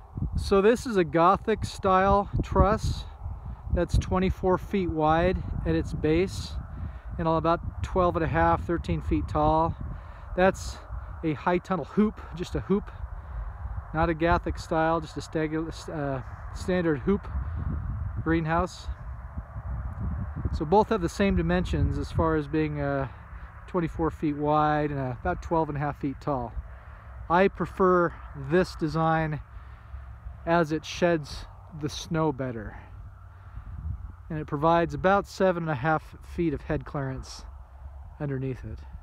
So this is a Gothic style truss that's 24 feet wide at its base and about 12 and a half, 13 feet tall. That's a high tunnel hoop, just a hoop, not a Gothic style, just a standard hoop greenhouse. So both have the same dimensions as far as being 24 feet wide and about 12 and a half feet tall. I prefer this design as it sheds the snow better, and it provides about 7.5 feet of head clearance underneath it.